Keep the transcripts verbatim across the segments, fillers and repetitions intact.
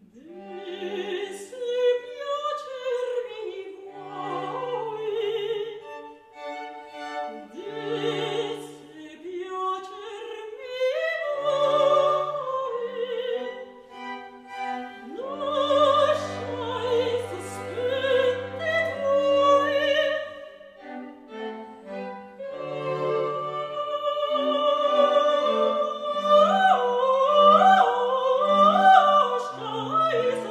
Ist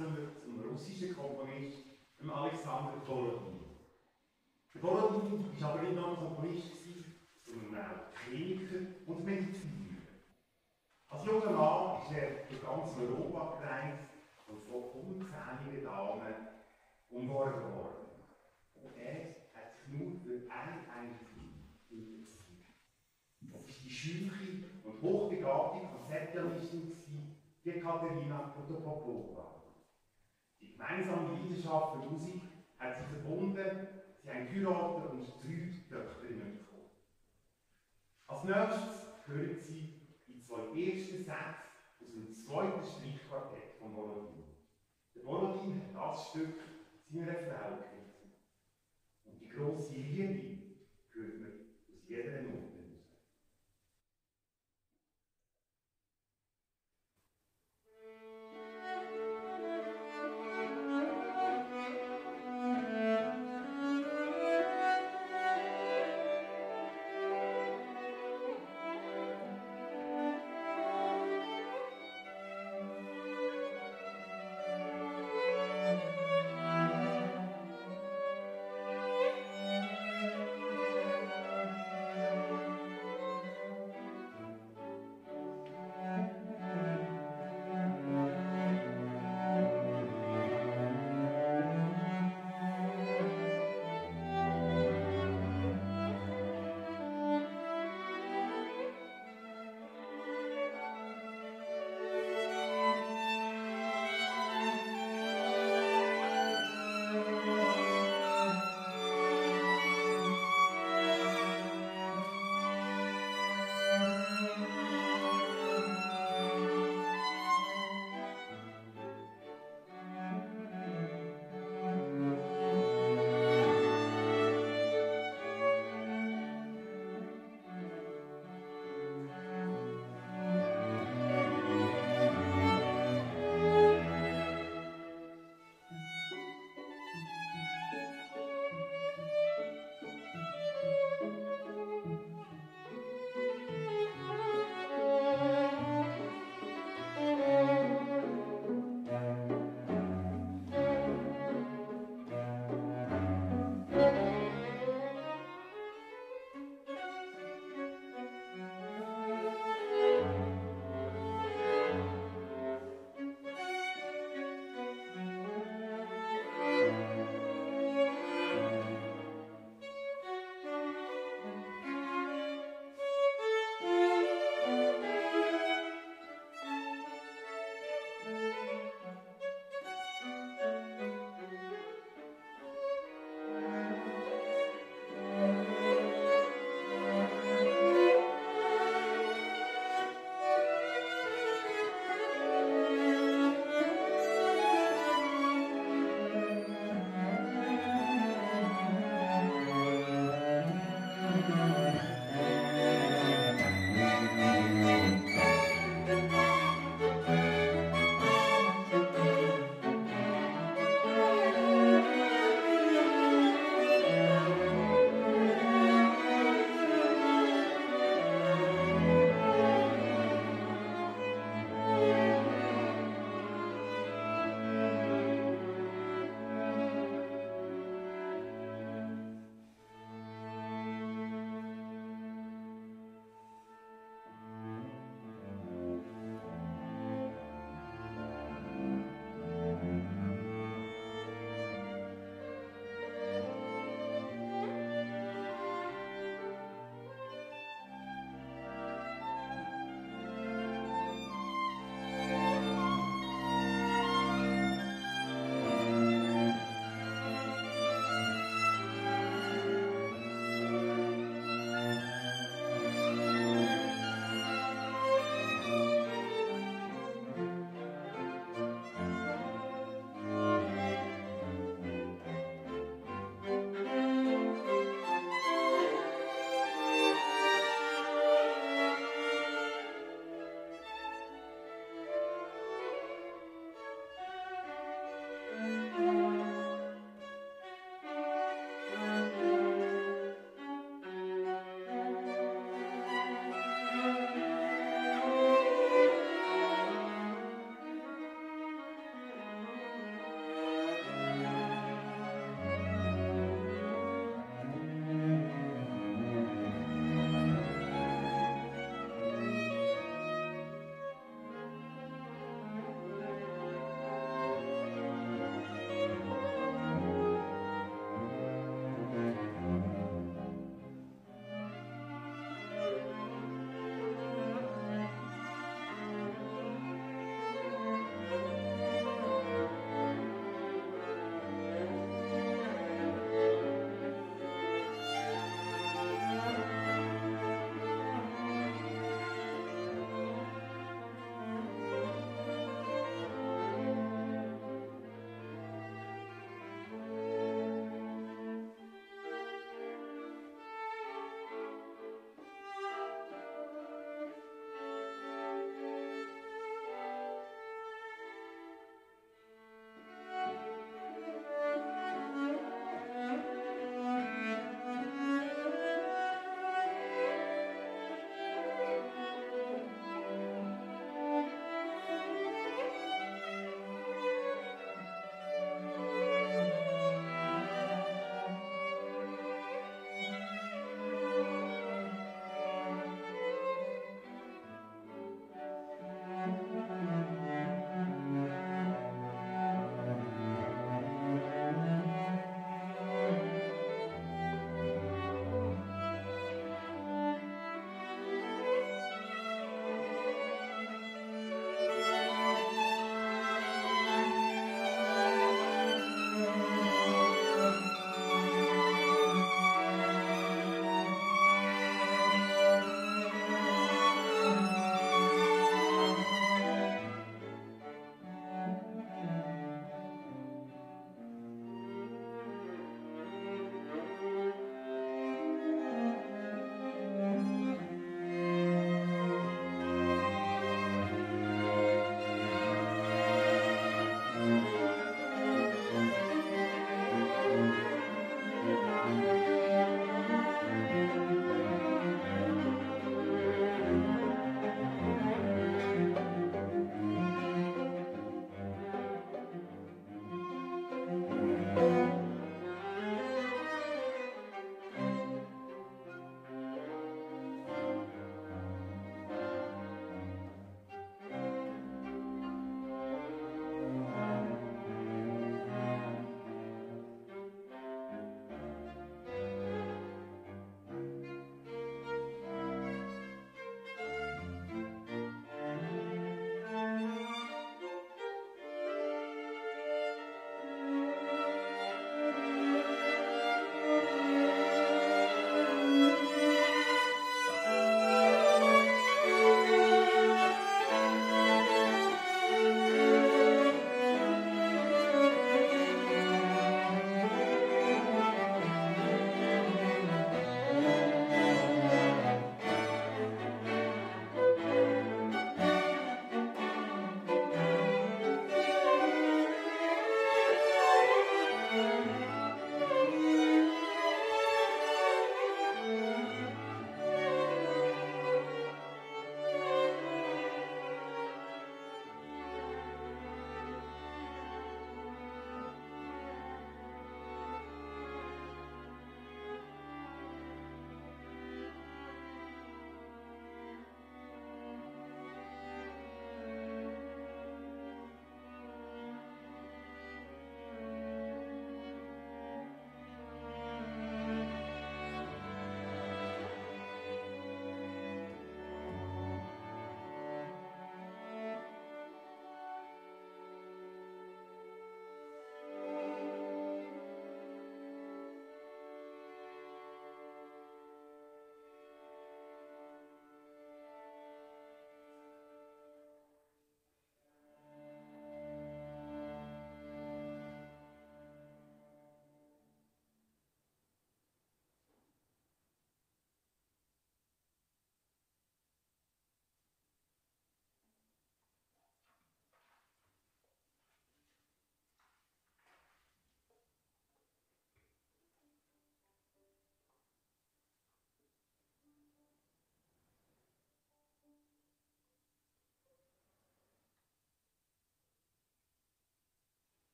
wechseln wir zum russischen Komponist, dem Alexander Borodin. Borodin war aber nicht nur ein Komponist, sondern auch Chemiker und Mediziner. Als junger Mann ist er durch ganz Europa gereist und von unzähligen Damen umworben worden. Und er hat sich nur für ein einziges interessiert. Das war die schüche und hochbegabte Konzertpianistin, die Katerina Protopopova. Die gemeinsame Leidenschaft für Musik hat sie verbunden, sie haben geheiratet und drei Töchterinnen bekommen. Als nächstes hören Sie die zwei ersten Sätze aus dem zweiten Streichquartett von Borodin. Der Borodin hat das Stück seiner Frau gewidmet. Und die grosse Liebe hört man aus jeder Note heraus.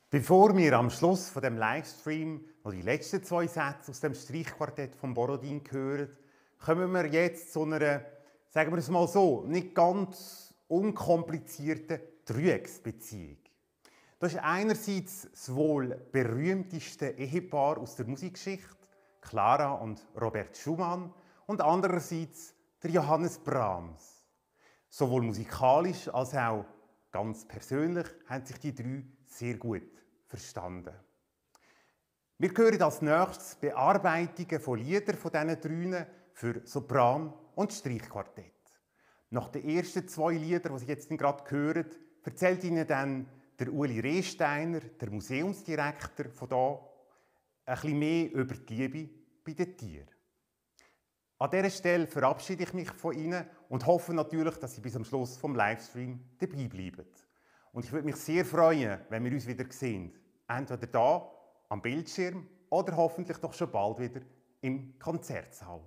Bevor wir am Schluss von dem Livestream noch die letzten zwei Sätze aus dem Streichquartett von Borodin hören, kommen wir jetzt zu einer, sagen wir es mal so, nicht ganz unkomplizierten Dreiecksbeziehung. Das ist einerseits das wohl berühmteste Ehepaar aus der Musikgeschichte, Clara und Robert Schumann, und andererseits der Johannes Brahms. Sowohl musikalisch als auch ganz persönlich haben sich die drei sehr gut verstanden. Wir hören als nächstes Bearbeitungen von Liedern von diesen drei für Sopran und Streichquartett. Nach den ersten zwei Liedern, die Sie jetzt gerade hören, erzählt Ihnen dann der Uli Rehsteiner, der Museumsdirektor von hier, ein bisschen mehr über die Liebe bei den Tieren. An dieser Stelle verabschiede ich mich von Ihnen und hoffe natürlich, dass Sie bis zum Schluss vom Livestream dabei bleiben. Und ich würde mich sehr freuen, wenn wir uns wieder sehen. Entweder hier am Bildschirm oder hoffentlich doch schon bald wieder im Konzertsaal.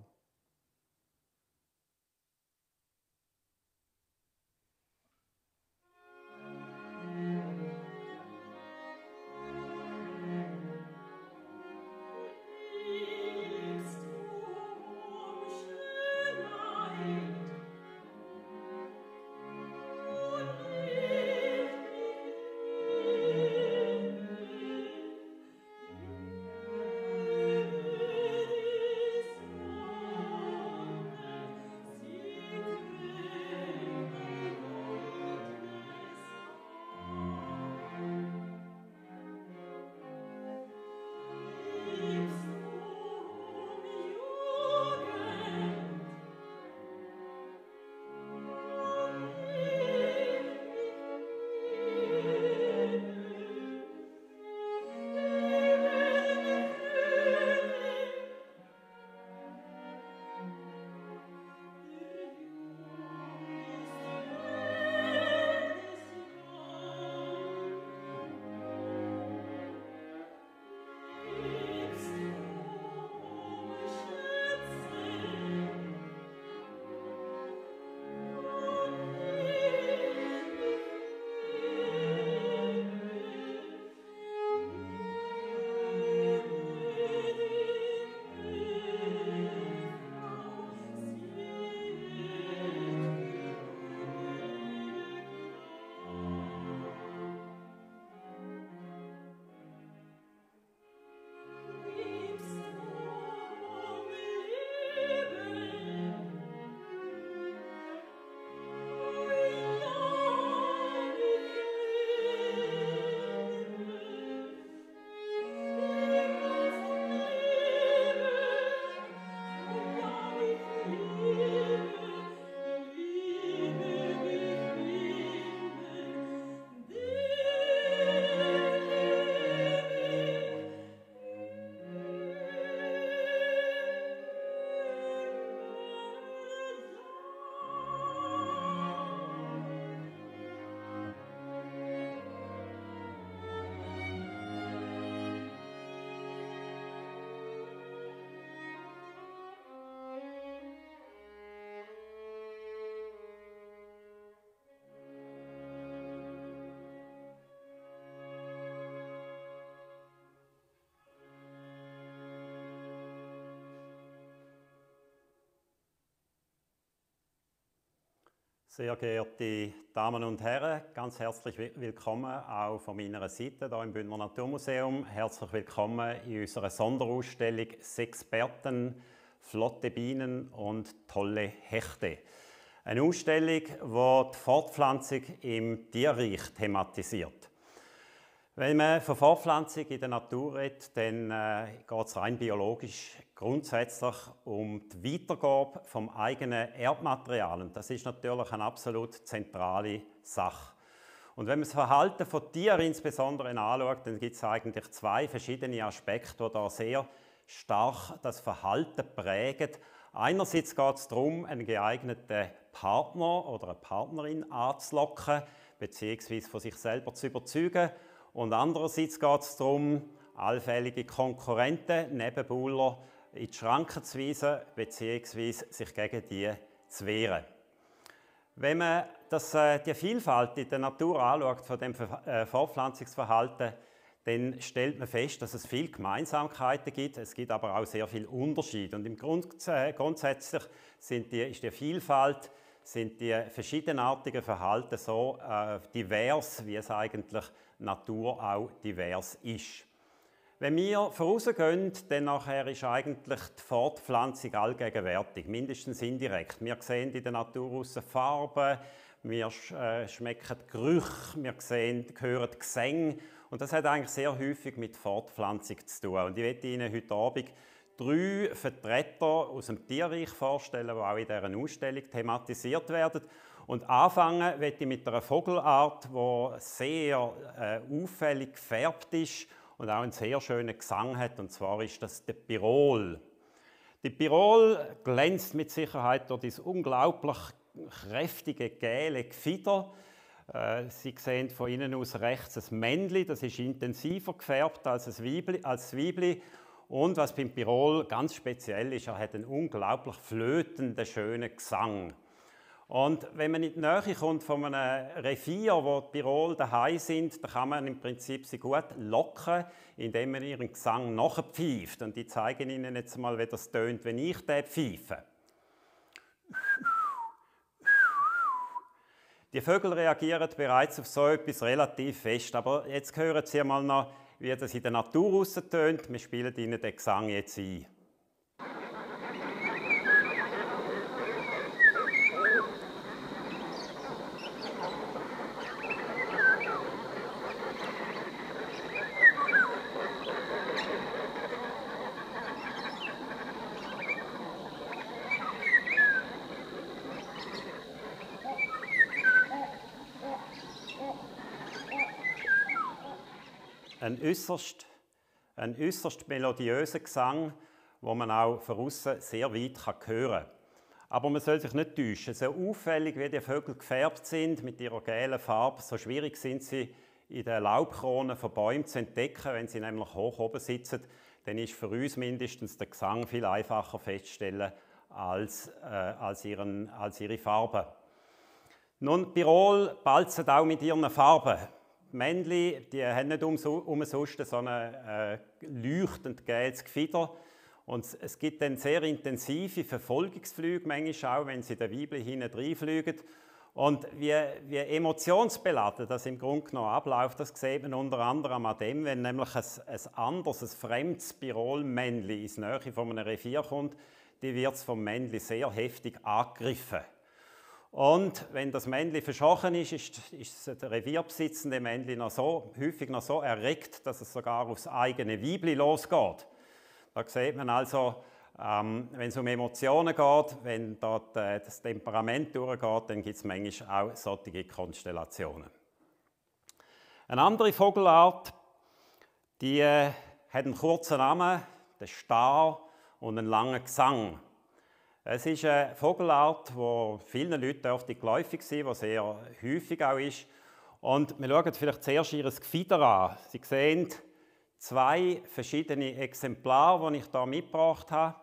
Sehr geehrte Damen und Herren, ganz herzlich willkommen auch von meiner Seite hier im Bündner Naturmuseum. Herzlich willkommen in unserer Sonderausstellung «Sexperten, flotte Bienen und tolle Hechte». Eine Ausstellung, die die Fortpflanzung im Tierreich thematisiert. Wenn man von Fortpflanzung in der Natur redet, dann äh, geht es rein biologisch grundsätzlich um die Weitergabe vom eigenen Erbmaterial. Und das ist natürlich eine absolut zentrale Sache. Und wenn man das Verhalten von Tieren insbesondere anschaut, dann gibt es eigentlich zwei verschiedene Aspekte, die da sehr stark das Verhalten prägen. Einerseits geht es darum, einen geeigneten Partner oder eine Partnerin anzulocken, beziehungsweise von sich selber zu überzeugen. Und andererseits geht es darum, allfällige Konkurrenten, Nebenbuhler in die Schranken zu weisen, beziehungsweise sich gegen die zu wehren. Wenn man das, äh, die Vielfalt in der Natur anschaut von dem äh, Fortpflanzungsverhalten, dann stellt man fest, dass es viele Gemeinsamkeiten gibt, es gibt aber auch sehr viele Unterschiede. Und im Grund, äh, grundsätzlich sind die, ist die Vielfalt, sind die verschiedenartigen Verhalten so äh, divers, wie es eigentlich Natur auch divers ist. Wenn wir vorausgehen, dann nachher ist eigentlich die Fortpflanzung allgegenwärtig, mindestens indirekt. Wir sehen in der Natur aussen Farben, wir äh, schmecken Gerüche, wir sehen, hören Gesänge. Und das hat eigentlich sehr häufig mit Fortpflanzung zu tun. Und ich möchte Ihnen heute Abend drei Vertreter aus dem Tierreich vorstellen, die auch in dieser Ausstellung thematisiert werden. Und anfangen möchte ich mit einer Vogelart, die sehr äh, auffällig gefärbt ist und auch einen sehr schönen Gesang hat. Und zwar ist das der Pirol. Die Pirol glänzt mit Sicherheit durch dieses unglaublich kräftige, gelbe Gefieder. Äh, Sie sehen von innen aus rechts ein Männchen, das ist intensiver gefärbt als das Weibli. Als Weibli. Und was beim Pirol ganz speziell ist, er hat einen unglaublich flötenden, schönen Gesang. Und wenn man in die Nähe kommt von einem Revier, wo die Pirol daheim sind, dann kann man im Prinzip sie gut locken, indem man ihren Gesang nachpfeift. Und ich zeige Ihnen jetzt mal, wie das tönt, wenn ich den pfeife. Die Vögel reagieren bereits auf so etwas relativ fest, aber jetzt hören Sie mal noch, wie das in der Natur raustönt. Wir spielen Ihnen den Gesang jetzt ein. Ein äußerst, ein äußerst melodiöser Gesang, den man auch von außen sehr weit hören kann. Aber man soll sich nicht täuschen. So auffällig wie die Vögel gefärbt sind mit ihrer gelben Farbe, so schwierig sind sie in den Laubkronen von Bäumen zu entdecken. Wenn sie nämlich hoch oben sitzen, dann ist für uns mindestens der Gesang viel einfacher festzustellen als, äh, als, ihren, als ihre Farben. Nun, Pirol balzen auch mit ihren Farben. Die Männchen, die haben nicht umsonst so ein äh, leuchtend gelbes Gefieder. Und es gibt dann sehr intensive Verfolgungsflüge, manchmal auch, wenn sie den Weibchen hinten reinfliegen. Und wie, wie emotionsbeladen das im Grunde genommen abläuft, das sieht man unter anderem an dem, wenn nämlich ein, ein anderes, ein fremdes Pirol-Männchen ins Nähe von einem Revier kommt, die wird vom Männchen sehr heftig angegriffen. Und wenn das Männchen verschochen ist, ist, ist der revierbesitzende Männchen noch so, häufig noch so erregt, dass es sogar aufs eigene Weibchen losgeht. Da sieht man also, ähm, wenn es um Emotionen geht, wenn dort äh, das Temperament durchgeht, dann gibt es manchmal auch solche Konstellationen. Eine andere Vogelart, die äh, hat einen kurzen Namen, den Star, und einen langen Gesang. Es ist eine Vogelart, die vielen Leuten geläufig ist, die sehr häufig auch ist. Und wir schauen vielleicht zuerst ihr Gefieder an. Sie sehen zwei verschiedene Exemplare, die ich hier mitgebracht habe.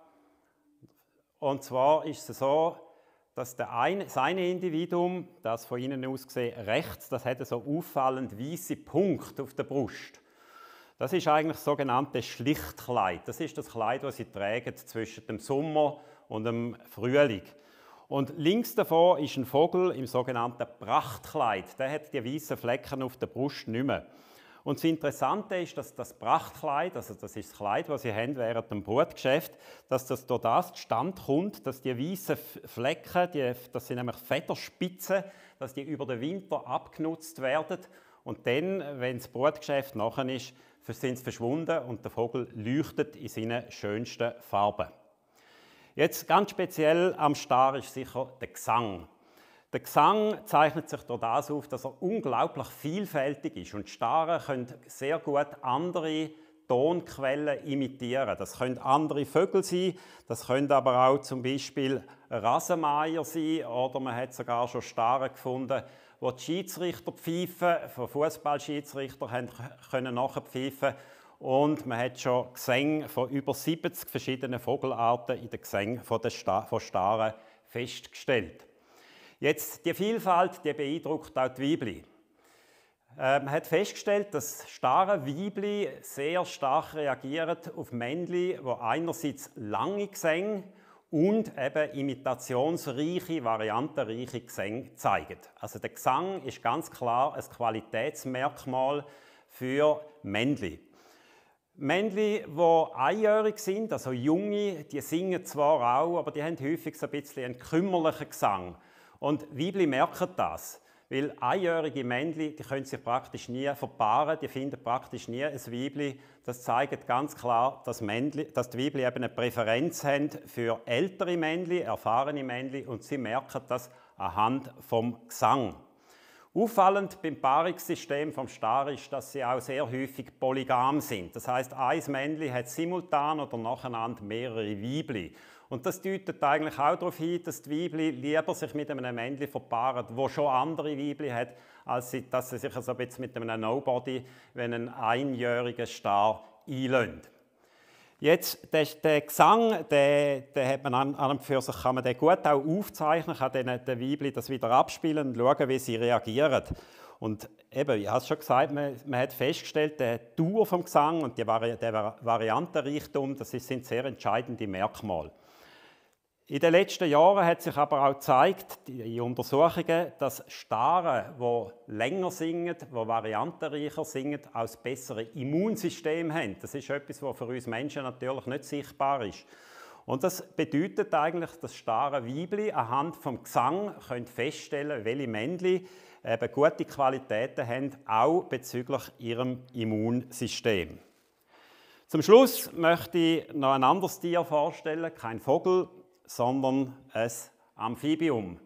Und zwar ist es so, dass der eine, das eine Individuum, das von innen aus gesehen rechts, das hat so auffallend weiße Punkte auf der Brust. Das ist eigentlich das sogenannte Schlichtkleid. Das ist das Kleid, das sie tragen zwischen dem Sommer und dem Frühling. Und links davon ist ein Vogel im sogenannten Prachtkleid. Der hat die weißen Flecken auf der Brust nicht mehr. Und das Interessante ist, dass das Prachtkleid, also das ist das Kleid, das sie haben während dem Brutgeschäft, dass das durch das zustande kommt, dass die weißen Flecken, die, das sind nämlich Federspitzen, dass die über den Winter abgenutzt werden. Und dann, wenn das Brutgeschäft nachher ist, sind sie verschwunden und der Vogel leuchtet in seinen schönsten Farben. Jetzt ganz speziell am Star ist sicher der Gesang. Der Gesang zeichnet sich durch das auf, dass er unglaublich vielfältig ist. Und Stare können sehr gut andere Tonquellen imitieren. Das können andere Vögel sein, das können aber auch zum Beispiel Rasenmäher sein, oder man hat sogar schon Stare gefunden, wo die Schiedsrichter pfeifen, von Fußballschiedsrichter können nachpfeifen. Und man hat schon Gesänge von über siebzig verschiedenen Vogelarten in den Gesängen von, den Sta von Staren festgestellt. Jetzt, die Vielfalt, die beeindruckt auch die Weibli. Äh, man hat festgestellt, dass starre Weibli sehr stark reagieren auf Männli, die einerseits lange Gesänge und eben imitationsreiche, variantenreiche Gesänge zeigen. Also der Gesang ist ganz klar ein Qualitätsmerkmal für Männli. Männli, die einjährig sind, also Junge, die singen zwar auch, aber die haben häufig so ein bisschen einen kümmerlichen Gesang. Und Weibli merken das, weil einjährige Männli, die können sich praktisch nie verpaaren, die finden praktisch nie ein Weibli. Das zeigt ganz klar, dass, Männli, dass die Weibli eben eine Präferenz haben für ältere Männli, erfahrene Männli, und sie merken das anhand vom Gesang. Auffallend beim Paarungssystem vom Star ist, dass sie auch sehr häufig polygam sind. Das heißt, ein Männli hat simultan oder nacheinander mehrere Weibli. Und das deutet eigentlich auch darauf hin, dass die Weibli lieber sich mit einem Männli verpaaren, wo schon andere Weibli hat, als sie, dass sie sich also ein bisschen mit einem Nobody, wenn ein einjähriger Star einlösen. Jetzt, der, der Gesang, den, den hat man an, an und für sich, kann man den gut auch aufzeichnen, kann den, den Weibli das wieder abspielen und schauen, wie sie reagieren. Und eben, ich habe es schon gesagt, man, man hat festgestellt, die Dauer vom Gesang und die Vari der Variantenreichtum, das sind sehr entscheidende Merkmale. In den letzten Jahren hat sich aber auch gezeigt, in Untersuchungen, dass Stare, die länger singen, die variantenreicher singen, auch ein besseres Immunsystem haben. Das ist etwas, was für uns Menschen natürlich nicht sichtbar ist. Und das bedeutet eigentlich, dass starre Weibli anhand des Gesang können feststellen, welche Männli eben gute Qualitäten haben, auch bezüglich ihrem Immunsystem. Zum Schluss möchte ich noch ein anderes Tier vorstellen, kein Vogel, sondern ein Amphibium.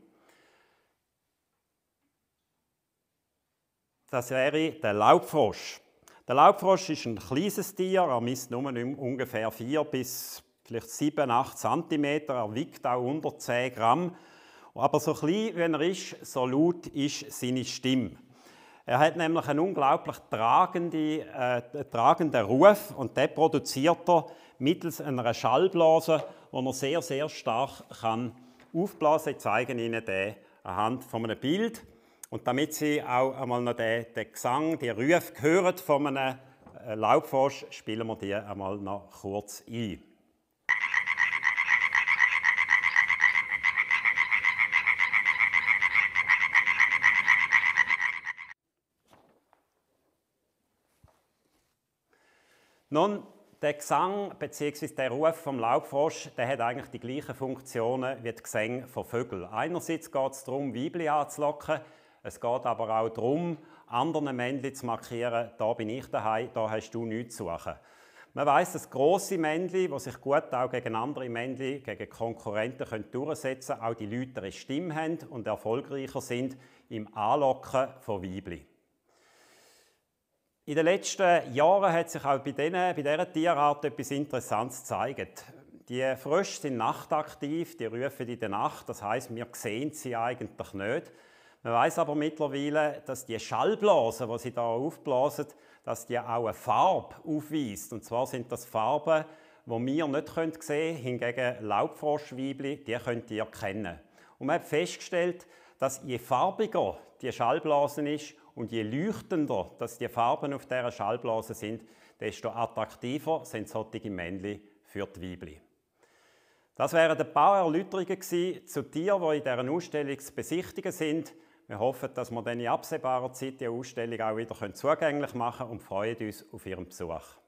Das wäre der Laubfrosch. Der Laubfrosch ist ein kleines Tier, er misst nur ungefähr vier bis vielleicht sieben, acht Zentimeter, er wiegt auch unter zehn Gramm. Aber so klein wie er ist, so laut ist seine Stimme. Er hat nämlich einen unglaublich tragenden, äh, tragenden Ruf und den produziert er mittels einer Schallblase, die er sehr, sehr stark kann aufblasen kann. Ich zeige Ihnen den anhand von einem Bild. Und damit Sie auch einmal noch den, den Gesang, die Rufe hören von einem Laubfrosch, spielen wir die einmal noch kurz ein. Nun, der Gesang bzw. der Ruf vom Laubfrosch, der hat eigentlich die gleichen Funktionen wie die Gesänge von Vögeln. Einerseits geht es darum, Weibli anzulocken, es geht aber auch darum, anderen Männchen zu markieren, da bin ich daheim, da hast du nichts zu suchen. Man weiss, dass grosse Männchen, die sich gut auch gegen andere Männchen, gegen Konkurrenten können durchsetzen können, auch die lautere Stimme haben und erfolgreicher sind im Anlocken von Weibli. In den letzten Jahren hat sich auch bei, denen, bei dieser Tierart etwas Interessantes gezeigt. Die Frösche sind nachtaktiv, die rufen in der Nacht, das heisst, wir sehen sie eigentlich nicht. Man weiss aber mittlerweile, dass die Schallblasen, die sie hier aufblasen, dass die auch eine Farbe aufweist. Und zwar sind das Farben, die wir nicht sehen können, hingegen Laubfroschweibli, die könnt ihr erkennen. Und man hat festgestellt, dass je farbiger die Schallblase ist und je leuchtender dass die Farben auf dieser Schallblase sind, desto attraktiver sind solche Männchen für die Weibli. Das wären ein paar Erläuterungen zu Tieren, die in dieser Ausstellung zu besichtigen sind. Wir hoffen, dass wir dann in absehbarer Zeit die Ausstellung auch wieder zugänglich machen können und freuen uns auf Ihren Besuch.